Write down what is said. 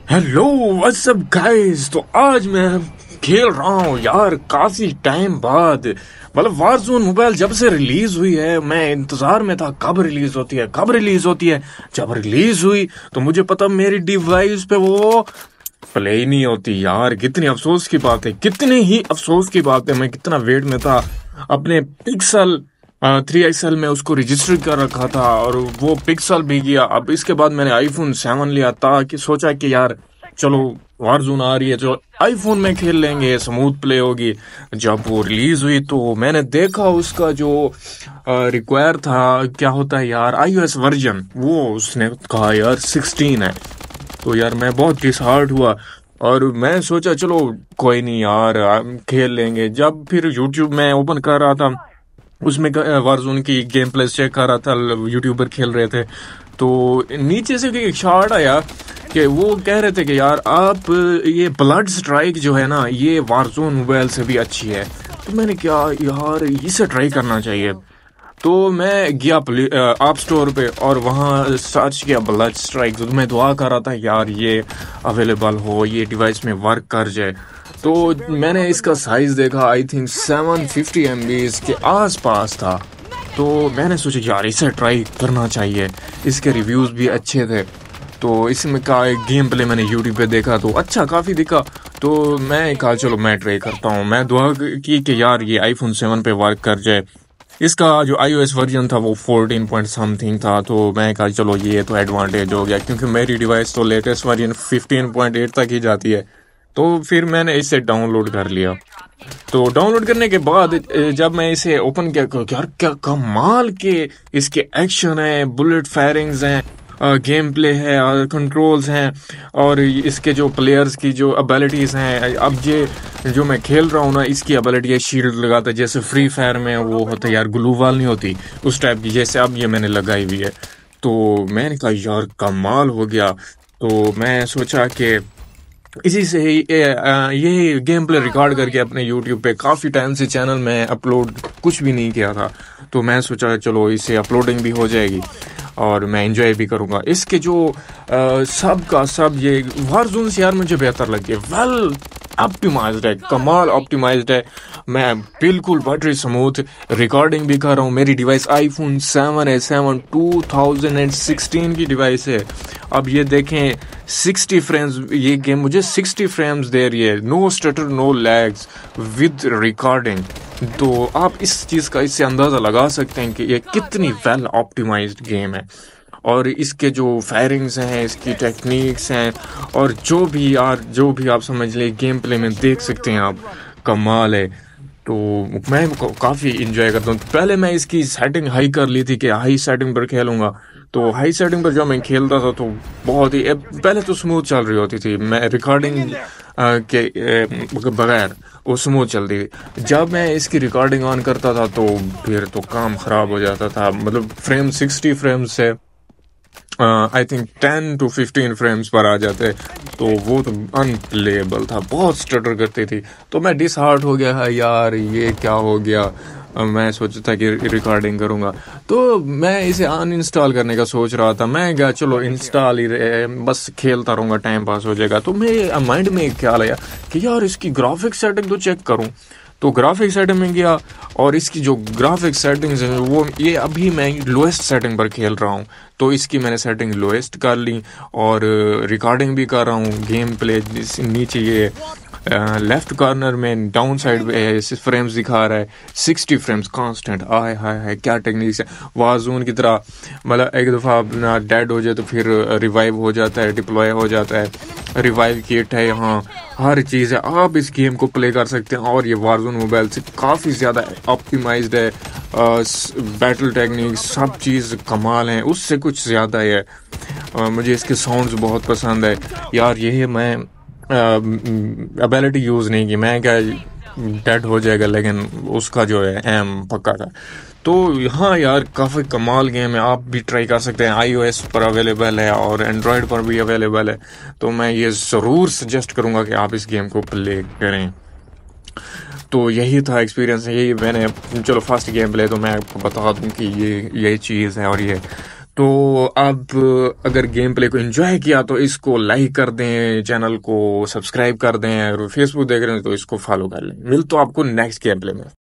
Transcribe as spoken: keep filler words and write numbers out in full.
Hello what's up guys. तो आज मैं खेल रहा हूँ यार काफी टाइम बाद। मतलब वारजोन मोबाइल जब से रिलीज हुई है मैं इंतजार में था कब रिलीज होती है कब रिलीज होती है। जब रिलीज हुई तो मुझे पता मेरी डिवाइस पे वो प्ले ही नहीं होती यार। कितनी अफसोस की बात है, कितनी ही अफसोस की बात है। मैं कितना वेट में था। अपने पिक्सल थ्री एक्सएल में उसको रजिस्टर कर रखा था और वो पिक्सल भी गया। अब इसके बाद मैंने आईफोन सेवन लिया था कि सोचा कि यार चलो वारजोन आ रही है जो आईफोन में खेल लेंगे, स्मूथ प्ले होगी। जब वो रिलीज हुई तो मैंने देखा उसका जो रिक्वायर था क्या होता है यार आईओएस वर्जन, वो उसने कहा यार सिक्सटीन है। तो यार मैं बहुत डिसहार्ट हुआ और मैं सोचा चलो कोई नहीं यार खेल लेंगे। जब फिर यूट्यूब में ओपन कर रहा था उसमें वारजोन की गेम प्ले चेक कर रहा था, यूट्यूबर खेल रहे थे तो नीचे से एक शॉट आया कि वो कह रहे थे कि यार आप ये ब्लड स्ट्राइक जो है ना ये वारजोन मोबाइल से भी अच्छी है। तो मैंने क्या यार इसे ट्राई करना चाहिए। तो मैं गया आप स्टोर पे और वहाँ सर्च किया ब्लड स्ट्राइक। तो मैं दुआ कर रहा था यार ये अवेलेबल हो, ये डिवाइस में वर्क कर जाए। तो मैंने इसका साइज देखा, I think seven fifty M B के आस पास था। तो मैंने सोचा यार इसे ट्राई करना चाहिए, इसके रिव्यूज़ भी अच्छे थे। तो इसमें का गेम प्ले मैंने यूट्यूब पे देखा तो अच्छा काफ़ी दिखा। तो मैं कहा चलो मैं ट्राई करता हूँ। मैं दुआ की कि यार ये आईफोन सेवन पे वर्क कर जाए। इसका जो आईओएस वर्जन था वो फोर्टीन पॉइंट समथिंग था। तो मैं कहा चलो ये तो एडवांटेज हो गया क्योंकि मेरी डिवाइस तो latest version fifteen point eight तक ही जाती है। तो फिर मैंने इसे डाउनलोड कर लिया। तो डाउनलोड करने के बाद जब मैं इसे ओपन किया यार क्या कमाल के इसके एक्शन है, बुलेट फायरिंग्स हैं, गेम प्ले है, कंट्रोल्स हैं और इसके जो प्लेयर्स की जो एबिलिटीज़ हैं। अब ये जो मैं खेल रहा हूँ ना इसकी एबिलिटी है शील्ड लगाता है, जैसे फ्री फायर में वो होता है यार ग्लू वाल नहीं होती उस टाइप की, जैसे अब ये मैंने लगाई हुई है। तो मैंने कहा यार कमाल हो गया। तो मैं सोचा कि इसी से ही ये गेम प्ले रिकॉर्ड करके अपने यूट्यूब पे काफ़ी टाइम से चैनल में अपलोड कुछ भी नहीं किया था। तो मैं सोचा चलो इसे अपलोडिंग भी हो जाएगी और मैं एंजॉय भी करूँगा। इसके जो आ, सब का सब ये वारजोन से यार मुझे बेहतर लगी है। वेल ऑप्टिमाइज्ड है, कमाल ऑप्टिमाइज्ड है। मैं बिल्कुल बैटरी स्मूथ रिकॉर्डिंग भी कर रहा हूँ। मेरी डिवाइस आईफोन सेवन है, सेवन टू थाउजेंड सिक्सटीन की डिवाइस है। अब ये देखें सिक्सटी फ्रेम्स, ये गेम मुझे सिक्सटी फ्रेम्स दे रही है, no stutter no lags with recording. तो आप इस चीज़ का इससे अंदाज़ा लगा सकते हैं कि ये कितनी वेल ऑप्टिमाइज्ड गेम है। और इसके जो फायरिंग्स हैं, इसकी टेक्निक्स हैं और जो भी यार जो भी आप समझ लें गेम प्ले में देख सकते हैं आप, कमाल है। तो मैं काफ़ी इंजॉय करता हूँ। पहले मैं इसकी सेटिंग हाई कर ली थी कि हाई सेटिंग पर खेलूँगा। तो हाई सेटिंग पर जब मैं खेलता था तो बहुत ही पहले तो स्मूथ चल रही होती थी, मैं रिकॉर्डिंग के बगैर वो स्मूथ चलती थी। जब मैं इसकी रिकॉर्डिंग ऑन करता था तो फिर तो काम ख़राब हो जाता था। मतलब फ्रेम सिक्सटी फ्रेम्स से I think ten to fifteen frames पर आ जाते, तो वो तो अनप्लेबल था, बहुत स्टटर करती थी। तो मैं डिसहार्ट हो गया है यार ये क्या हो गया। मैं सोचा था कि रिकॉर्डिंग करूँगा तो मैं इसे अनइंस्टॉल करने का सोच रहा था। मैं क्या चलो इंस्टॉल ही रहे, बस खेलता रहूँगा, टाइम पास हो जाएगा। तो मेरे माइंड में एक ख्याल आया कि यार इसकी ग्राफिक सेटिंग तो चेक करूँ। तो ग्राफिक सेटिंग में गया और इसकी जो ग्राफिक सेटिंग्स हैं वो ये अभी मैं लोएस्ट सेटिंग पर खेल रहा हूँ। तो इसकी मैंने सेटिंग लोएस्ट कर ली और रिकॉर्डिंग भी कर रहा हूँ। गेम प्ले नीचे ये लेफ्ट कॉर्नर में डाउन साइड पे फ्रेम्स दिखा रहा है, सिक्सटी फ्रेम्स कांस्टेंट। आय हाय हाय क्या टेक्निक्स है, वारजोन की तरह। मतलब एक दफ़ा अपना डेड हो जाए तो फिर रिवाइव हो जाता है, डिप्लॉय हो जाता है, रिवाइव किट है यहाँ, हर चीज़ है। आप इस गेम को प्ले कर सकते हैं और ये वारजोन मोबाइल से काफ़ी ज़्यादा ऑप्टिमाइज्ड है। बैटल टेक्निक सब चीज़ कमाल है, उससे कुछ ज़्यादा है। आ, मुझे इसके साउंड्स बहुत पसंद है यार। ये मैं एबिलिटी यूज़ नहीं की, मैं क्या डेड हो जाएगा, लेकिन उसका जो है एम पक्का था। तो हाँ यार काफ़ी कमाल गेम है, आप भी ट्राई कर सकते हैं। आईओएस पर अवेलेबल है और एंड्रॉयड पर भी अवेलेबल है। तो मैं ये ज़रूर सजेस्ट करूँगा कि आप इस गेम को प्ले करें। तो यही था एक्सपीरियंस, यही मैंने चलो फर्स्ट गेम प्ले तो मैं आपको बता दूं कि ये ये चीज़ है और ये तो अब अगर गेम प्ले को एंजॉय किया तो इसको लाइक कर दें, चैनल को सब्सक्राइब कर दें, और फेसबुक देख रहे हैं तो इसको फॉलो कर लें। मिल तो आपको नेक्स्ट गेम प्ले में।